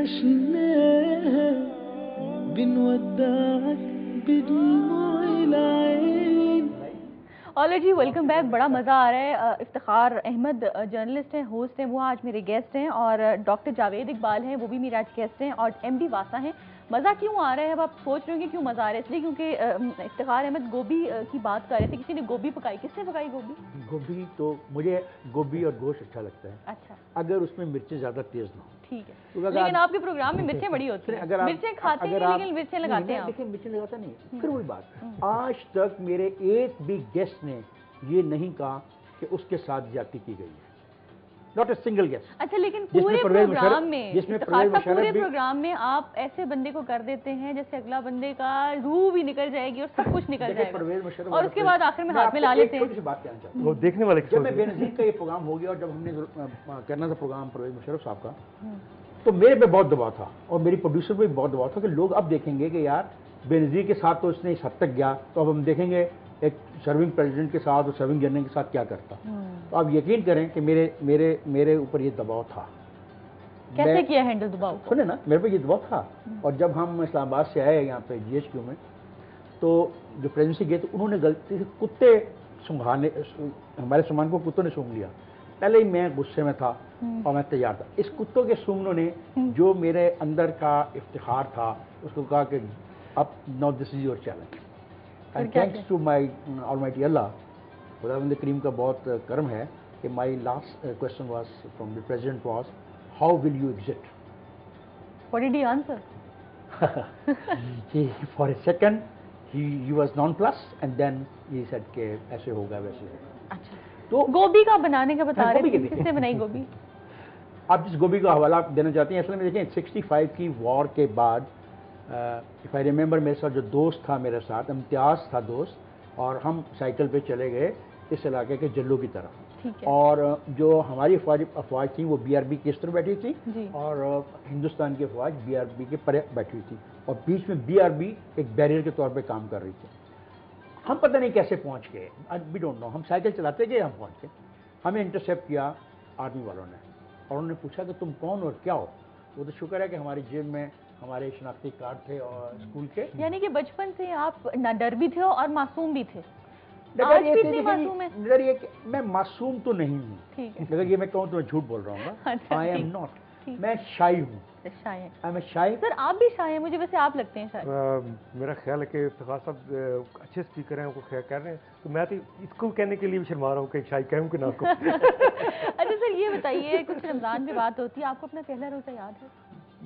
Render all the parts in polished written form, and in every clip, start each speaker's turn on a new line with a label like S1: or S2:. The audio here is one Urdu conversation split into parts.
S1: عشناها بنودعك بدموع العين.
S2: اولا جی ویلکم بیک. بڑا مزہ آ رہا ہے. افتخار احمد جرنلسٹ ہیں, ہوسٹ ہیں, وہ آج میرے گیسٹ ہیں, اور ڈاکٹر جاوید اقبال ہیں, وہ بھی میرے آج گیسٹ ہیں, اور ایم ڈی واسا ہیں. مزہ کیوں آ رہا ہے؟ اب آپ سوچ رہے ہوں کہ کیوں مزہ آ رہا ہے. اس لیے کیونکہ افتخار احمد گوبھی کی بات کر رہے تھے. کسی نے گوبھی پکائی. کس نے پکائی گوبھی؟
S3: گوبھی تو مجھے گوبھی اور گوشت اچھا لگتا ہے.
S2: اچھا,
S3: اگر اس میں مرچیں زیادہ تیز نہ ہوں.
S2: ٹھیک ہے, لیکن آپ کے پروگرام میں مرچیں بڑی ہوتی ہیں. مرچیں کھاتے ہیں لیکن مرچیں لگاتے ہیں.
S3: دیکھیں مرچیں لگاتا نہیں. پھر وہی بات, آج تک میرے ایک بھی گیسٹ نے یہ نہیں کہا کہ اس کے ساتھ زیادتی کی گئی ہے. Not a single guest.
S2: اچھا, لیکن پورے پروگرام میں پورے پروگرام میں آپ ایسے بندے کو کر دیتے ہیں جیسے اگلا بندے کا روح بھی نکل جائے گی اور سب کچھ نکل جائے گا, اور اس کے بعد آخر میں ہاتھ میں لا لیتے ہیں.
S3: بات کہنا چاہتا ہوں, دیکھنے والے جب میں بے نظیر کا یہ پروگرام ہو گیا اور جب ہم نے کرنا تھا پروگرام پرویز مشرف صاحب کا, تو میرے پہ بہت دباؤ تھا اور میری پروڈیوسر پہ بھی بہت دباؤ تھا کہ لوگ اب دیکھیں گے کہ یار بے نظیر کے ساتھ تو اس نے اس حد تک گیا, تو اب ہم دیکھیں گے ایک سرونگ پریزیڈنٹ کے ساتھ اور سرونگ جنرل کے ساتھ کیا کرتا. تو آپ یقین کریں کہ میرے اوپر یہ دباؤ تھا.
S2: کیسے کیا ہینڈل دباؤ؟
S3: سنیں نا, میرے پہ یہ دباؤ تھا. اور جب ہم اسلام آباد سے آئے یہاں پہ جی ایچ کیو میں, تو جو پریزیڈنسی گئے تو انہوں نے غلطی سے کتے سونگھانے, ہمارے سامان کو کتوں نے سونگ لیا. پہلے ہی میں غصے میں تھا اور میں تیار تھا. اس کتوں کے سونگنوں نے جو میرے اندر کا افتخار تھا اس کو کہا کہ اب now this is your challenge. And thanks to my almighty Allah, خداوند کریم کا بہت کرم ہے کہ my last question was from the president was how will you exit.
S2: What did he answer?
S3: For a second he was nonplussed and then he said کہ ایسے ہوگا ویسے ہوگا.
S2: اچھا, تو گوبھی کا بنانے کا بتا رہے تھے, کس نے بنائی گوبھی؟
S3: آپ جس گوبھی کا حوالہ دینا چاہتے ہیں, اصل میں دیکھیں 65 کی وار کے بعد if I remember میرے ساتھ جو دوست تھا, میرے ساتھ امتیاز تھا دوست, اور ہم سائیکل پہ چلے گئے اس علاقے کے جلوں کی طرف. اور جو ہماری افواج تھیں وہ بی آر بی کی اس طرف بیٹھی تھی اور ہندوستان کی افواج بی آر بی کے پرے بیٹھی تھی, اور بیچ میں بی آر بی ایک بیریئر کے طور پہ کام کر رہی تھی. ہم پتہ نہیں کیسے پہنچ گئے, وی ڈونٹ نو. ہم سائیکل چلاتے گئے, ہم پہنچ گئے. ہمیں انٹرسیپٹ کیا آرمی والوں نے, اور انہوں نے پوچھا کہ تم کون اور کیا ہو. وہ تو شکر ہے کہ ہماری جیب میں ہمارے شناختی کارڈ تھے اور اسکول کے.
S2: یعنی کہ بچپن سے آپ نہ ڈر بھی تھے اور معصوم بھی تھے.
S3: میں معصوم تو نہیں ہوں, اگر یہ میں کہوں تو میں جھوٹ بول رہا ہوں گا. آئی ایم ناٹ, میں شائی ہوں.
S2: سر آپ بھی شائی ہیں, مجھے ویسے آپ لگتے ہیں شائی.
S4: میرا خیال ہے کہ افتخار صاحب اچھے اسپیکر ہیں, وہ کہہ رہے ہیں, تو میں تو اس کو کہنے کے لیے بھی شرما رہا ہوں کہ شائی کہوں کہ نہ کو.
S2: اچھا سر یہ بتائیے, کچھ رمضان کی بات ہوتی ہے, آپ کو اپنا پہلا روزہ یاد ہے؟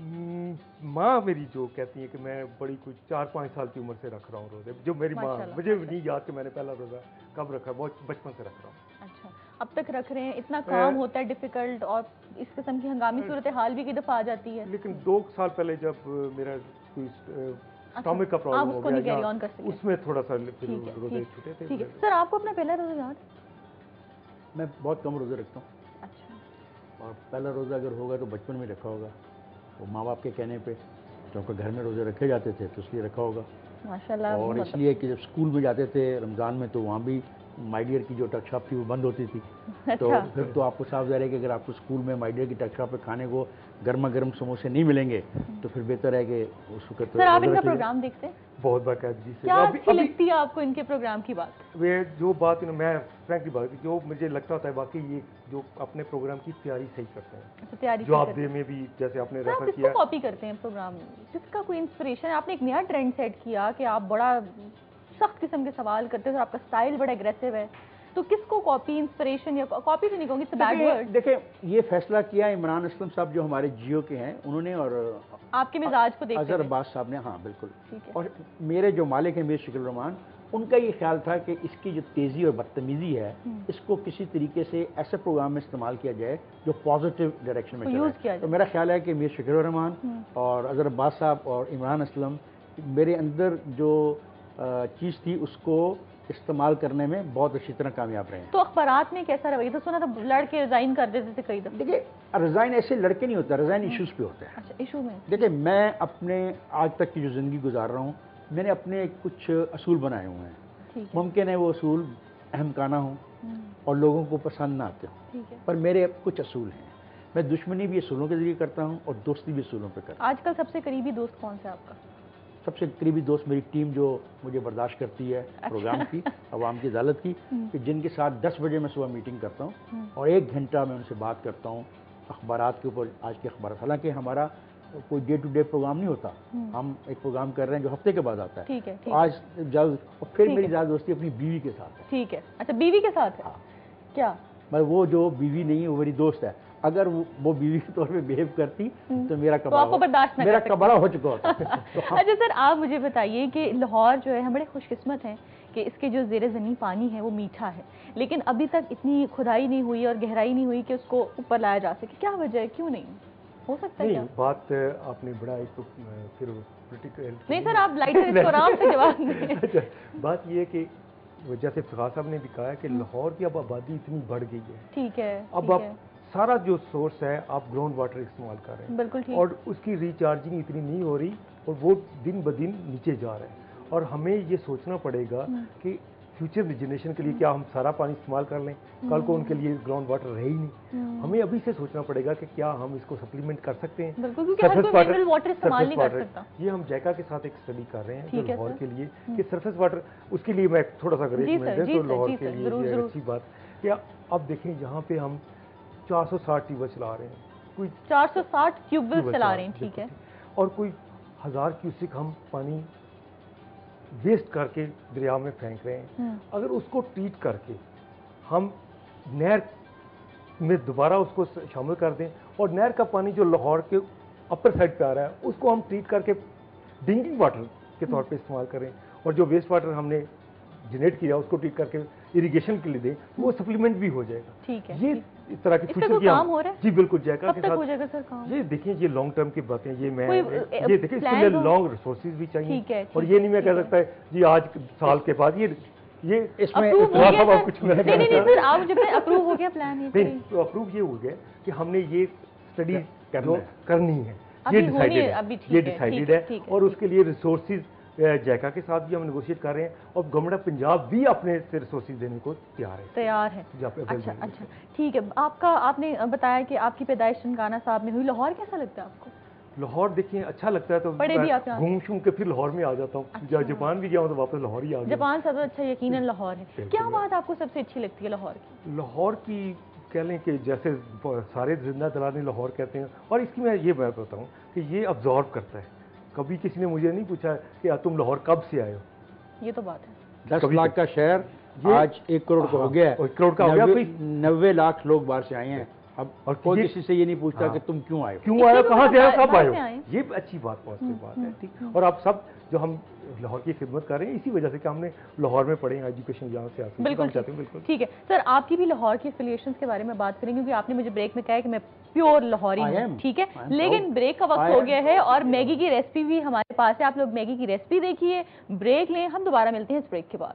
S4: ماں میری جو کہتی ہے کہ میں بڑی کچھ 4-5 سال کی عمر سے رکھ رہا ہوں روزے, جو میری ماں, مجھے نہیں یاد کہ میں نے پہلا روزہ کب رکھا, بہت بچپن سے رکھ رہا ہوں.
S2: اچھا, اب تک رکھ رہے ہیں. اتنا کام ہوتا ہے ڈیفیکلٹ, اور اس قسم کی ہنگامی صورتحال بھی کئی دفعہ آ جاتی ہے.
S4: لیکن 2 سال پہلے جب میرا کوئی اسٹامک کا پرابلم ہو گیا, اس میں تھوڑا سا روزے چھوٹے تھے.
S2: سر آپ کو اپنا پہلا روزہ یاد؟
S3: میں بہت کم روزے رکھتا ہوں.
S2: اچھا,
S3: اور پہلا روزہ اگر ہوگا تو بچپن میں رکھا ہوگا, وہ ماں باپ کے کہنے پہ, کیونکہ گھر میں روزے رکھے جاتے تھے تو اس لیے رکھا ہوگا.
S2: ماشاءاللہ.
S3: اور اس لیے کہ جب اسکول میں جاتے تھے رمضان میں تو وہاں بھی مائی ڈیئر کی جو ٹک شاپ تھی وہ بند ہوتی تھی. تو پھر تو آپ کو صاف ظاہر ہے کہ اگر آپ کو اسکول میں مائی ڈیئر کی ٹک شاپ پہ کھانے کو گرما گرم سموسے نہیں ملیں گے تو پھر بہتر ہے کہ اس وقت.
S2: سر آپ ان کا پروگرام دیکھتے ہیں؟
S4: بہت باقاعدگی سے.
S2: کیا اچھی لگتی ہے آپ کو ان کے پروگرام کی بات؟
S4: جو بات میں فرینکلی بات, جو مجھے لگتا ہوتا ہے واقعی یہ جو اپنے پروگرام کی تیاری صحیح کرتے ہیں, جو آپ دے میں بھی جیسے آپ نے ریفر کیا,
S2: کاپی کرتے ہیں پروگرام, جس کا کوئی انسپریشن, آپ نے ایک نیا ٹرینڈ سیٹ کیا کہ آپ بڑا سخت قسم کے سوال کرتے ہیں اور آپ کا اسٹائل بڑا اگریسو ہے, تو کس کو کاپی, انسپریشن یا کاپی تو نہیں کہوں گی, بیڈ ورڈ.
S3: دیکھیں یہ فیصلہ کیا عمران اسلم صاحب جو ہمارے جیو کے ہیں انہوں نے, اور
S2: آپ کے مزاج کو دیکھتے
S3: اظہر عباس صاحب نے. ہاں بالکل. اور میرے جو مالک ہیں میر شکیل الرحمان, ان کا یہ خیال تھا کہ اس کی جو تیزی اور بدتمیزی ہے اس کو کسی طریقے سے ایسے پروگرام میں استعمال کیا جائے جو پازیٹیو ڈائریکشن میں چلے. تو میرا خیال ہے کہ میر شکیل الرحمان اور اظہر عباس صاحب اور عمران اسلم میرے اندر جو چیز تھی اس کو استعمال کرنے میں بہت اچھی طرح کامیاب رہے ہیں.
S2: تو اخبارات میں کیسا رویہ تھا؟ سنا تھا لڑ کے ریزائن کر دیتے تھے کئی دفعہ.
S3: دیکھیے ریزائن ایسے لڑکے نہیں ہوتا, ریزائن ایشوز پہ ہوتا ہے.
S2: اچھا, ایشو میں
S3: دیکھیں میں اپنے آج تک کی جو زندگی گزار رہا ہوں, میں نے اپنے کچھ اصول بنائے ہوئے ہیں. ممکن ہے وہ اصول اہم کانہ ہوں اور لوگوں کو پسند نہ آتے ہوں, پر میرے کچھ اصول ہیں. मैं दुश्मनी भी असूलों के जरिए करता हूँ और दोस्ती भी असूलों पे करता हूँ।
S2: आजकल सबसे करीबी दोस्त कौन सा है आपका?
S3: सबसे करीबी दोस्त मेरी टीम जो मुझे बर्दाश्त करती है प्रोग्राम की, अवाम की अदालत की, कि जिनके साथ 10 बजे मैं सुबह मीटिंग करता हूँ और 1 घंटा मैं उनसे बात करता हूँ अखबारात के ऊपर, आज के अखबार। हालांकि हमारा कोई डे टू डे प्रोग्राम नहीं होता, हम एक प्रोग्राम कर रहे हैं जो हफ्ते के बाद आता है।
S2: ठीक है,
S3: तो आज फिर मेरी ज़्यादा दोस्ती अपनी बीवी के साथ है।
S2: ठीक है, अच्छा बीवी के साथ है?
S3: हाँ।
S2: क्या
S3: मैं वो जो बीवी नहीं है वो मेरी दोस्त है, अगर वो बीवी के तौर पे बिहेव करती तो मेरा
S2: तो आपको बर्दाश्त
S3: मेरा कबाड़ा हो चुका होता। तो
S2: अच्छा सर, आप मुझे बताइए कि लाहौर जो है हम बड़े खुशकिस्मत हैं कि इसके जो ज़ेरे ज़मीन पानी है वो मीठा है, लेकिन अभी तक इतनी खुदाई नहीं हुई और गहराई नहीं हुई कि उसको ऊपर लाया जा सके। क्या वजह है, क्यों नहीं हो सकता?
S4: नहीं,
S2: क्या
S4: बात आपने बड़ा एक तो फिर पोलिटिकल
S2: नहीं सर, आप लाइट इसको आराम से जवाब दें।
S4: अच्छा, बात ये है कि जैसे इफ्तिखार साहब ने भी कहा है कि लाहौर की अब आबादी इतनी बढ़ गई है।
S2: ठीक है,
S4: अब आप सारा जो सोर्स है आप ग्राउंड वाटर इस्तेमाल कर रहे हैं,
S2: बिल्कुल ठीक,
S4: और उसकी रिचार्जिंग इतनी नहीं हो रही और वो दिन ब दिन नीचे जा रहा है। और हमें ये सोचना पड़ेगा कि फ्यूचर जनरेशन के लिए क्या हम सारा पानी इस्तेमाल कर लें, कल को उनके लिए ग्राउंड वाटर रहे ही नहीं। हमें अभी से सोचना पड़ेगा कि क्या हम इसको सप्लीमेंट कर सकते हैं।
S2: बिल्कुल, क्योंकि हर कोई मिनरल वाटर इस्तेमाल नहीं कर सकता।
S4: ये हम जैका के साथ एक स्टडी कर रहे हैं लाहौर के लिए कि सरफेस वाटर, उसके लिए मैं थोड़ा सा अगर एक मिनट तो लाहौर के लिए ये अच्छी बात क्या, अब देखें यहाँ पे हम 460 ट्यूबवेल चला रहे हैं, कोई
S2: 460 ट्यूबवेल चला रहे हैं, ठीक है,
S4: और कोई 1000 क्यूसिक हम पानी वेस्ट करके दरिया में फेंक रहे हैं। अगर उसको ट्रीट करके हम नहर में दोबारा उसको शामिल कर दें और नहर का पानी जो लाहौर के अपर साइड पे आ रहा है उसको हम ट्रीट करके ड्रिंकिंग वाटर के तौर पे इस्तेमाल करें, और जो वेस्ट वाटर हमने जनरेट किया उसको ट्रीट करके इरिगेशन के लिए दें, तो वो सप्लीमेंट भी हो जाएगा।
S2: ठीक है,
S4: ये इस तरह की
S2: फ्यूचर काम हो रहा है।
S4: जी बिल्कुल, जैका के
S2: साथ हो
S4: साथ
S2: जाएगा सर काम।
S4: ये देखिए, ये लॉन्ग टर्म की बातें, ये मैं
S2: ये
S4: देखिए इसके लिए लॉन्ग रिसोर्सेज भी चाहिए, और ये नहीं मैं कह सकता जी आज साल के बाद ये इसमें
S2: कुछ नहीं सर, आप जब अप्रूव हो गया प्लान,
S4: नहीं तो अप्रूव ये हो गया कि हमने ये स्टडी करनी है, ये डिसाइडेड है, और उसके लिए रिसोर्सेज जैका के साथ भी हम नेगोशिएट कर रहे हैं, और गवर्नमेंट ऑफ पंजाब भी अपने से रिसोर्सेज देने को तैयार है।
S2: अच्छा, ठीक है। आपने बताया कि आपकी पैदाइश ननकाना साहब में हुई। लाहौर कैसा लगता है आपको?
S4: लाहौर देखिए अच्छा लगता है, तो घूम शूम के फिर लाहौर में आ जाता हूँ। अच्छा। जापान भी गया हूँ तो वापस लाहौर ही आ गया।
S2: जापान सबसे अच्छा यकीनन लाहौर है। क्या बात आपको सबसे अच्छी लगती है लाहौर की?
S4: लाहौर की कह लें कि जैसे सारे जिंदा दलाली लाहौर कहते हैं, और इसकी मैं ये बात बताऊँ कि ये अब्जॉर्व करता है। कभी किसी ने मुझे नहीं पूछा कि तुम लाहौर कब से आए हो।
S2: ये तो बात है।
S3: 10 लाख का शहर आज 1 करोड़ का हो गया है।
S4: 1 करोड़ का हो गया,
S3: 90 लाख लोग बाहर से आए हैं। अब और कोई किसी से ये नहीं पूछता कि तुम क्यों आए हो,
S4: क्यों आए हो, कहाँ से आए हो, कब आए हो। ये अच्छी बात, पॉजिटिव बात है। ठीक, और आप सब जो हम लाहौर की खिदमत कर रहे हैं इसी वजह से कि हमने लाहौर में पढ़े हैं, एजुकेशन यहाँ से हासिल
S2: बिल्कुल ठीक है। सर आपकी भी लाहौर की एफिलिएशंस के बारे में बात करेंगे, क्योंकि आपने मुझे ब्रेक में कहा है कि मैं प्योर लाहौरी हूँ, ठीक है, लेकिन ब्रेक का वक्त हो गया है और मैगी की रेसिपी भी हमारे पास है। आप लोग मैगी की रेसिपी देखिए, ब्रेक लें, हम दोबारा मिलते हैं इस ब्रेक के बाद।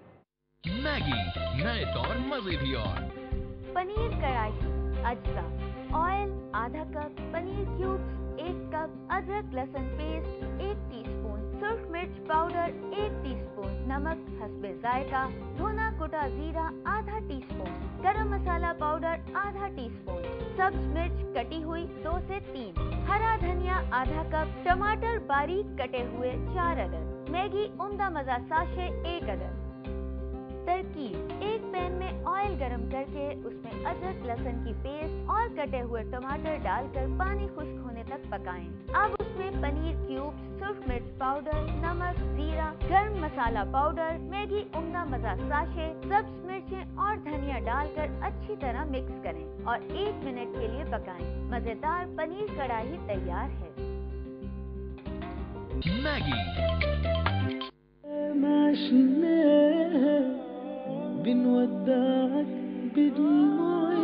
S5: मैगी नए तौर मजे भी और
S6: पनीर कढ़ाई अजसा, ऑयल आधा कप, पनीर क्यूब्स 1 कप, अदरक लहसुन पेस्ट 1 टीस्पून, सुर्ख मिर्च पाउडर 1 टीस्पून, नमक हस्बे जायका, भुना कुटा जीरा आधा टीस्पून, गरम मसाला पाउडर आधा टीस्पून, सब्ज मिर्च कटी हुई 2 से 3, हरा धनिया आधा कप, टमाटर बारीक कटे हुए 4 अदद, मैगी उम्दा मजा साशे 1 अदद। तरकीब: एक पैन में ऑयल गरम करके उसमें अदरक लहसुन की पेस्ट और कटे हुए टमाटर डालकर पानी खुश्क होने तक पकाएं। अब उसमें पनीर क्यूब्स, सुर्ख मिर्च पाउडर, नमक, जीरा, गरम मसाला पाउडर, मैगी उम्दा मजा साशे, सब्ज मिर्चें और धनिया डालकर अच्छी तरह मिक्स करें और 1 मिनट के लिए पकाएं। मजेदार पनीर कढ़ाई तैयार है।
S5: मैगी
S1: بنودعك بدموع